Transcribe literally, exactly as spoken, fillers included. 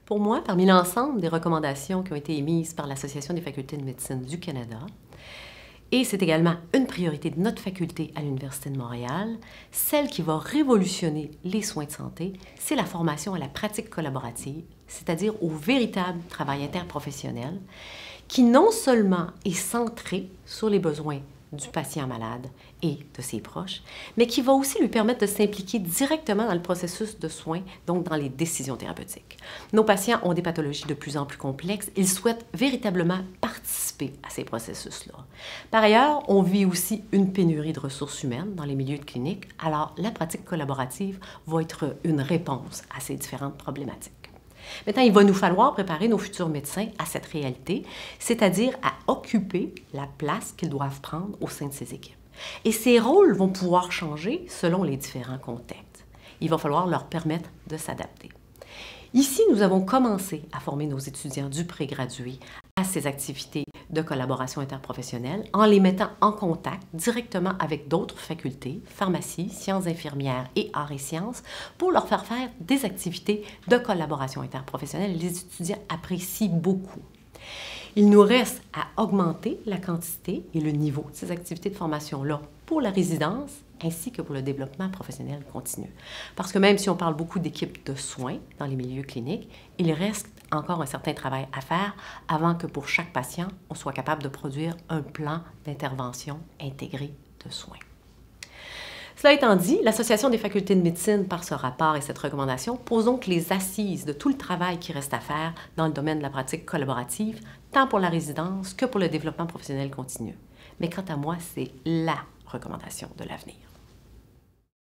Pour moi, parmi l'ensemble des recommandations qui ont été émises par l'Association des facultés de médecine du Canada, et c'est également une priorité de notre faculté à l'Université de Montréal, celle qui va révolutionner les soins de santé, c'est la formation à la pratique collaborative, c'est-à-dire au véritable travail interprofessionnel, qui non seulement est centré sur les besoins du patient malade et de ses proches, mais qui va aussi lui permettre de s'impliquer directement dans le processus de soins, donc dans les décisions thérapeutiques. Nos patients ont des pathologies de plus en plus complexes. Ils souhaitent véritablement participer à ces processus-là. Par ailleurs, on vit aussi une pénurie de ressources humaines dans les milieux de clinique, alors la pratique collaborative va être une réponse à ces différentes problématiques. Maintenant, il va nous falloir préparer nos futurs médecins à cette réalité, c'est-à-dire à occuper la place qu'ils doivent prendre au sein de ces équipes. Et ces rôles vont pouvoir changer selon les différents contextes. Il va falloir leur permettre de s'adapter. Ici, nous avons commencé à former nos étudiants du pré-gradué à ces activités de collaboration interprofessionnelle en les mettant en contact directement avec d'autres facultés, pharmacie, sciences infirmières et arts et sciences, pour leur faire faire des activités de collaboration interprofessionnelle. Les étudiants apprécient beaucoup. Il nous reste à augmenter la quantité et le niveau de ces activités de formation-là pour la résidence ainsi que pour le développement professionnel continu. Parce que même si on parle beaucoup d'équipes de soins dans les milieux cliniques, il reste encore un certain travail à faire avant que pour chaque patient, on soit capable de produire un plan d'intervention intégré de soins. Cela étant dit, l'Association des facultés de médecine, par ce rapport et cette recommandation, pose donc les assises de tout le travail qui reste à faire dans le domaine de la pratique collaborative, tant pour la résidence que pour le développement professionnel continu. Mais quant à moi, c'est la recommandation de l'avenir.